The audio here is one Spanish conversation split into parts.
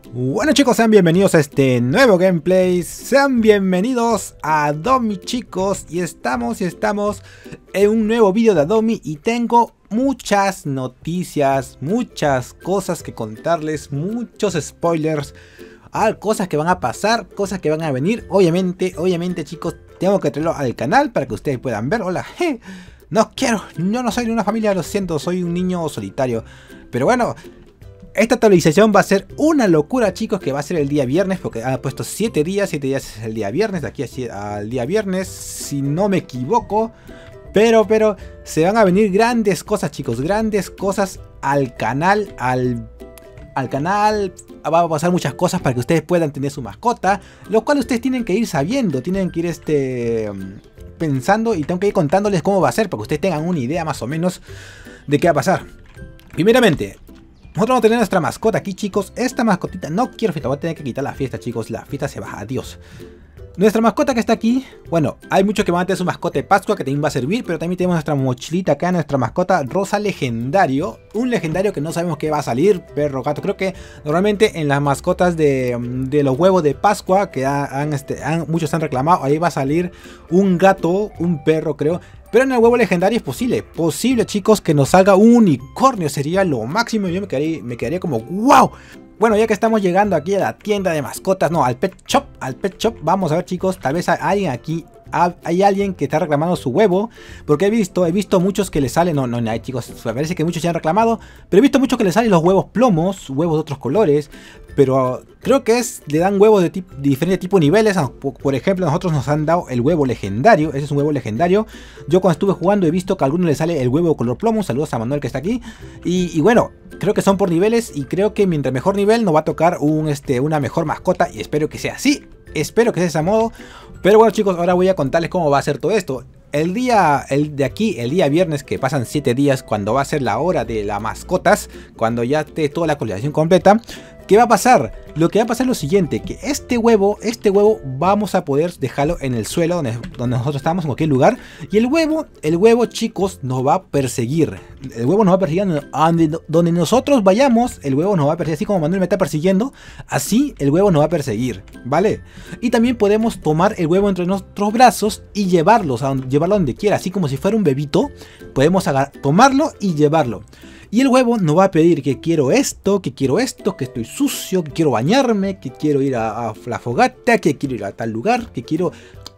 Bueno chicos, sean bienvenidos a este nuevo gameplay, sean bienvenidos a Adomi chicos, y estamos en un nuevo vídeo de Adomi y tengo muchas noticias, muchas cosas que contarles, muchos spoilers, cosas que van a pasar, cosas que van a venir. Obviamente chicos, tengo que traerlo al canal para que ustedes puedan ver. Hola, no quiero, yo no soy de una familia, lo siento, soy un niño solitario, pero bueno. Esta actualización va a ser una locura chicos, que va a ser el día viernes, porque han puesto 7 días es el día viernes, de aquí al día viernes, si no me equivoco. Pero se van a venir grandes cosas chicos, grandes cosas al canal, al canal. Va a pasar muchas cosas para que ustedes puedan tener su mascota, lo cual ustedes tienen que ir sabiendo, tienen que ir pensando, y tengo que ir contándoles cómo va a ser, para que ustedes tengan una idea más o menos de qué va a pasar. Primeramente, nosotros vamos a tener nuestra mascota aquí chicos. Esta mascotita, no quiero fiesta, voy a tener que quitar la fiesta chicos. La fiesta se va, adiós. Nuestra mascota que está aquí, bueno, hay muchos que van a tener su mascota de Pascua, que también va a servir. Pero también tenemos nuestra mochilita acá, nuestra mascota rosa legendario. Un legendario que no sabemos qué va a salir, perro, gato. Creo que normalmente en las mascotas de los huevos de Pascua, que muchos han reclamado, ahí va a salir un gato, un perro creo. Pero en el huevo legendario es posible chicos, que nos salga un unicornio, sería lo máximo. Yo me quedaría como wow. Bueno, ya que estamos llegando aquí a la tienda de mascotas, no, al pet shop, vamos a ver chicos, tal vez hay alguien que está reclamando su huevo, porque he visto muchos que le salen, no hay chicos, me parece que muchos ya han reclamado, pero he visto muchos que le salen los huevos plomos, huevos de otros colores, pero creo que le dan huevos de diferentes tipos de niveles. Por ejemplo, nosotros nos han dado el huevo legendario, ese es un huevo legendario. Yo cuando estuve jugando he visto que a algunos le sale el huevo color plomo. Saludos a Manuel que está aquí. Y bueno, creo que son por niveles, y creo que mientras mejor nivel nos va a tocar una mejor mascota, y espero que sea así. Espero que sea de ese modo. Pero bueno chicos, ahora voy a contarles cómo va a ser todo esto. El día viernes, que pasan 7 días, cuando va a ser la hora de las mascotas, cuando ya esté toda la actualización completa, ¿qué va a pasar? Lo que va a pasar es lo siguiente, que este huevo vamos a poder dejarlo en el suelo donde nosotros estamos, en cualquier lugar. Y el huevo chicos nos va a perseguir. El huevo nos va a perseguir donde nosotros vayamos. El huevo nos va a perseguir, así como Manuel me está persiguiendo. Así el huevo nos va a perseguir, ¿vale? Y también podemos tomar el huevo entre nuestros brazos y llevarlo donde quiera. Así como si fuera un bebito, podemos tomarlo y llevarlo. Y el huevo nos va a pedir que quiero esto, que estoy sucio, que quiero bañarme, que quiero ir a la fogata, que quiero ir a tal lugar, que quiero...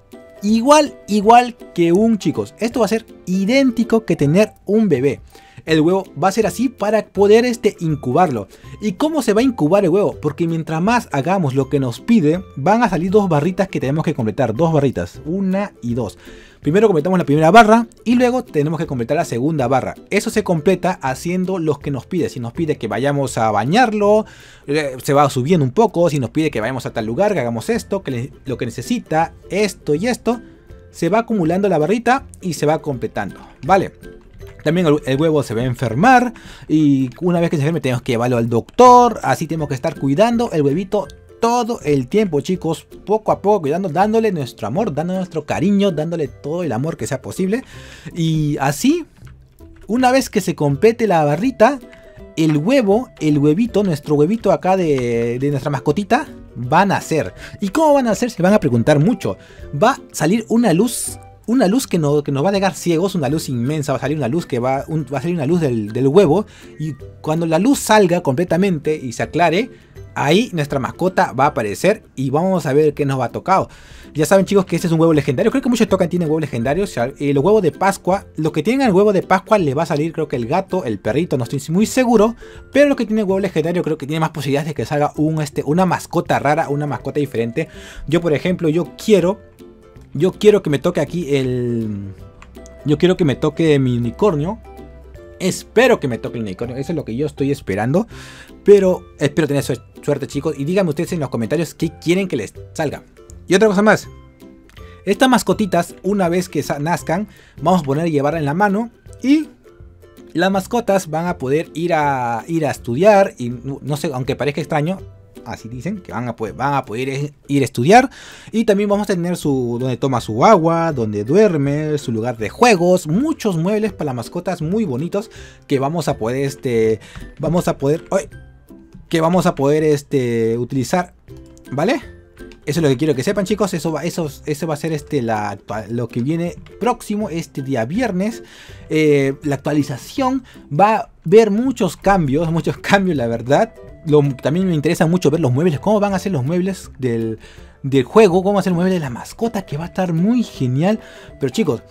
Igual que chicos, esto va a ser idéntico que tener un bebé. El huevo va a ser así para poder incubarlo. ¿Y cómo se va a incubar el huevo? Porque mientras más hagamos lo que nos pide, van a salir 2 barritas que tenemos que completar. 2 barritas, 1 y 2. Primero completamos la primera barra y luego tenemos que completar la segunda barra. Eso se completa haciendo lo que nos pide. Si nos pide que vayamos a bañarlo, se va subiendo un poco. Si nos pide que vayamos a tal lugar, que hagamos esto, lo que necesita, esto y esto, se va acumulando la barrita y se va completando, ¿vale? También el huevo se va a enfermar, y una vez que se enferme tenemos que llevarlo al doctor. Así tenemos que estar cuidando el huevito todo el tiempo chicos, poco a poco, cuidando, dándole nuestro amor, dándole nuestro cariño, dándole todo el amor que sea posible. Y así, una vez que se complete la barrita, el huevito, nuestro huevito acá de nuestra mascotita, va a nacer. ¿Y cómo van a nacer? Se van a preguntar mucho. Va a salir una luz que nos va a dejar ciegos, una luz inmensa. Va a salir una luz va a salir una luz del huevo, y cuando la luz salga completamente y se aclare, ahí nuestra mascota va a aparecer y vamos a ver qué nos va a tocar. Ya saben chicos que este es un huevo legendario. Creo que muchos tienen huevos legendarios. Los huevos de Pascua, los que tienen el huevo de Pascua le va a salir, creo que el gato, el perrito, no estoy muy seguro. Pero los que tienen huevo legendario creo que tiene más posibilidades de que salga una mascota rara, una mascota diferente. Yo por ejemplo, yo quiero que me toque aquí yo quiero que me toque mi unicornio. Espero que me toque el unicornio, eso es lo que yo estoy esperando. Pero espero tener suerte chicos. Y díganme ustedes en los comentarios qué quieren que les salga. Y otra cosa más, estas mascotitas, una vez que nazcan, vamos a poner y llevarla en la mano, y las mascotas van a poder ir a estudiar. Y no sé, aunque parezca extraño, así dicen, que van a poder ir a estudiar. Y también vamos a tener donde toma su agua, donde duerme, su lugar de juegos, muchos muebles para las mascotas muy bonitos que vamos a poder ¡ay! que vamos a poder utilizar, ¿vale? Eso es lo que quiero que sepan, chicos. Eso va a ser lo que viene próximo este día viernes. La actualización va a ver muchos cambios, la verdad. También me interesa mucho ver los muebles, cómo van a ser los muebles del juego, cómo va a ser el mueble de la mascota, que va a estar muy genial. Pero chicos,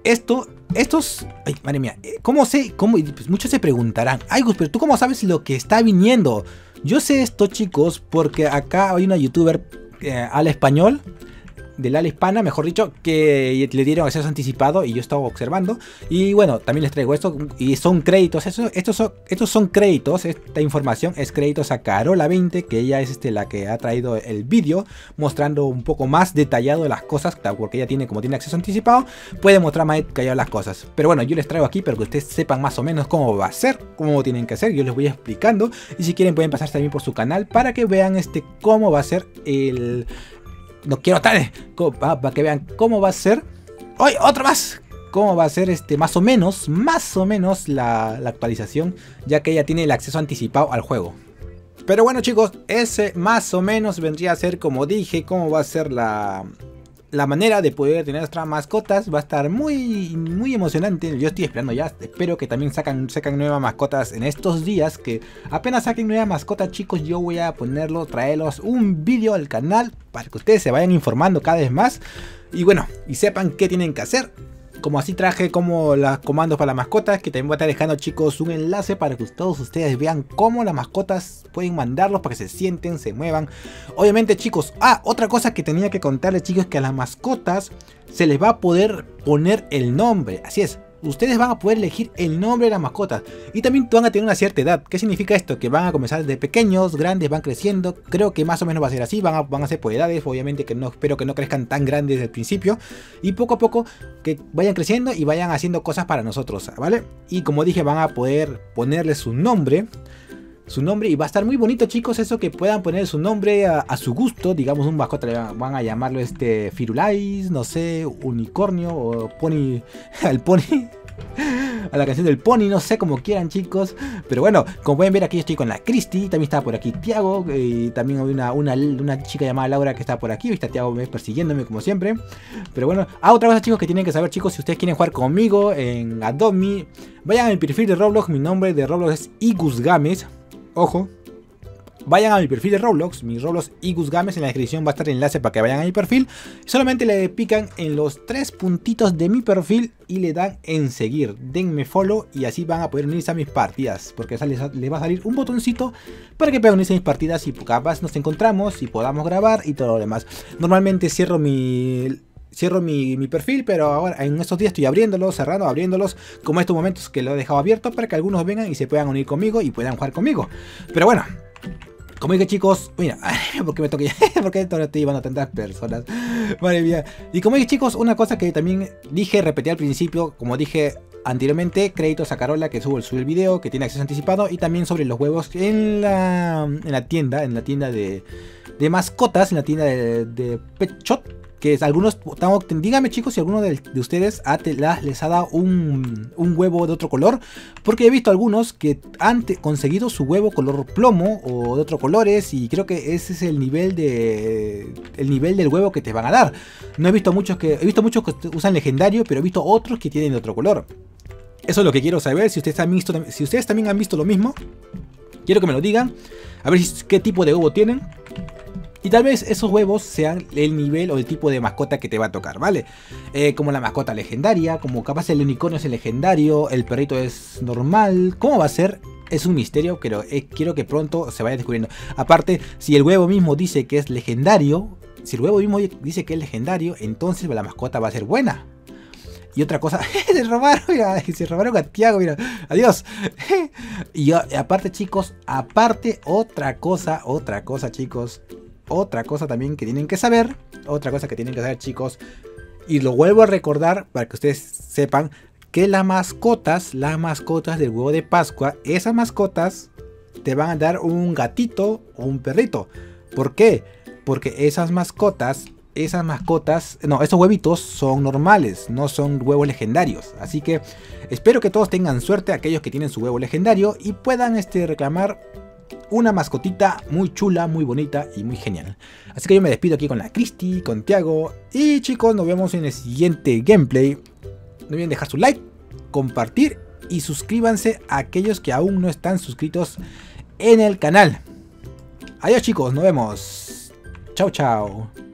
estos, ay, madre mía, pues muchos se preguntarán, ay Gus, pero tú cómo sabes lo que está viniendo. Yo sé esto, chicos, porque acá hay una youtuber al español, del ala hispana, mejor dicho, que le dieron acceso anticipado y yo estaba observando. Y bueno, también les traigo esto y son créditos. Estos son créditos. Esta información es créditos a Carola20, que ella es la que ha traído el vídeo mostrando un poco más detallado las cosas, porque ella como tiene acceso anticipado, puede mostrar más detallado las cosas. Pero bueno, yo les traigo aquí para que ustedes sepan más o menos cómo va a ser, cómo tienen que hacer. Yo les voy explicando y si quieren pueden pasarse también por su canal para que vean cómo va a ser el... No quiero tarde, para que vean cómo va a ser. ¡Ay, otro más! Cómo va a ser más o menos la actualización, ya que ella tiene el acceso anticipado al juego. Pero bueno, chicos, ese más o menos vendría a ser, como dije, cómo va a ser la manera de poder tener nuestras mascotas. Va a estar muy emocionante. Yo estoy esperando ya. Espero que también sacan nuevas mascotas en estos días. Que apenas saquen nuevas mascotas, chicos, yo voy a traerlos un vídeo al canal para que ustedes se vayan informando cada vez más. Y bueno, y sepan qué tienen que hacer. Como así traje como los comandos para las mascotas, que también voy a estar dejando, chicos, un enlace para que todos ustedes vean cómo las mascotas pueden mandarlos para que se sienten, se muevan. Obviamente, chicos, otra cosa que tenía que contarles, chicos, que a las mascotas se les va a poder poner el nombre. Así es, ustedes van a poder elegir el nombre de la mascota. Y también van a tener una cierta edad. ¿Qué significa esto? Que van a comenzar de pequeños, grandes, van creciendo. Creo que más o menos va a ser así. Van a ser por edades. Obviamente que espero que no crezcan tan grandes desde el principio. Y poco a poco que vayan creciendo y vayan haciendo cosas para nosotros, ¿vale? Y como dije, van a poder ponerle su nombre. Y va a estar muy bonito, chicos, eso que puedan poner su nombre a su gusto. Digamos, un mascota van a llamarlo Firulais, no sé, unicornio o pony, al pony, a la canción del pony, no sé, como quieran, chicos. Pero bueno, como pueden ver, aquí estoy con la Cristi, también está por aquí Tiago, y también hay una chica llamada Laura que está por aquí. Está Tiago persiguiéndome como siempre. Pero bueno, otra cosa, chicos, que tienen que saber, chicos, si ustedes quieren jugar conmigo en Adobe, vayan a mi perfil de Roblox. Mi nombre de Roblox es IgusGames. Ojo, vayan a mi perfil de Roblox, mi Roblox IgusGames, en la descripción va a estar el enlace para que vayan a mi perfil. Solamente le pican en los 3 puntitos de mi perfil y le dan en seguir. Denme follow y así van a poder unirse a mis partidas, porque les va a salir un botoncito para que puedan unirse a mis partidas y capaz nos encontramos y podamos grabar y todo lo demás. Normalmente cierro mi perfil, pero ahora en estos días estoy abriéndolos, cerrando, abriéndolos, como estos momentos que lo he dejado abierto para que algunos vengan y se puedan unir conmigo y puedan jugar conmigo. Pero bueno, como dije, chicos, mira, porque me toqué, porque esto no estoy llevando a tantas personas, madre mía. Y como dije, chicos, una cosa que también repetí al principio, como dije anteriormente, créditos a Carola, que sube el video, que tiene acceso anticipado, y también sobre los huevos en la tienda de mascotas, en la tienda de Pet Shop. Que algunos, díganme, chicos, si alguno de ustedes les ha dado un huevo de otro color, porque he visto algunos que han conseguido su huevo color plomo o de otros colores, y creo que ese es el nivel del huevo que te van a dar. He visto muchos que usan legendario, pero he visto otros que tienen de otro color. Eso es lo que quiero saber. Si ustedes también han visto lo mismo, quiero que me lo digan, a ver qué tipo de huevo tienen. Y tal vez esos huevos sean el nivel o el tipo de mascota que te va a tocar, ¿vale? Como la mascota legendaria, como capaz el unicornio es el legendario, el perrito es normal. ¿Cómo va a ser? Es un misterio, pero quiero que pronto se vaya descubriendo. Aparte, si el huevo mismo dice que es legendario, entonces la mascota va a ser buena. Y otra cosa, se robaron a Tiago, mira, adiós. Y aparte, chicos, otra cosa, chicos. Otra cosa también que tienen que saber, chicos, y lo vuelvo a recordar para que ustedes sepan que las mascotas del huevo de Pascua, esas mascotas te van a dar un gatito o un perrito. ¿Por qué? Porque esos huevitos son normales, no son huevos legendarios. Así que espero que todos tengan suerte, aquellos que tienen su huevo legendario, y puedan reclamar una mascotita muy chula, muy bonita y muy genial. Así que yo me despido aquí con la Cristi, con Tiago. Y chicos, nos vemos en el siguiente gameplay. No olviden dejar su like, compartir y suscríbanse a aquellos que aún no están suscritos en el canal. Adiós chicos, nos vemos. Chao, chao.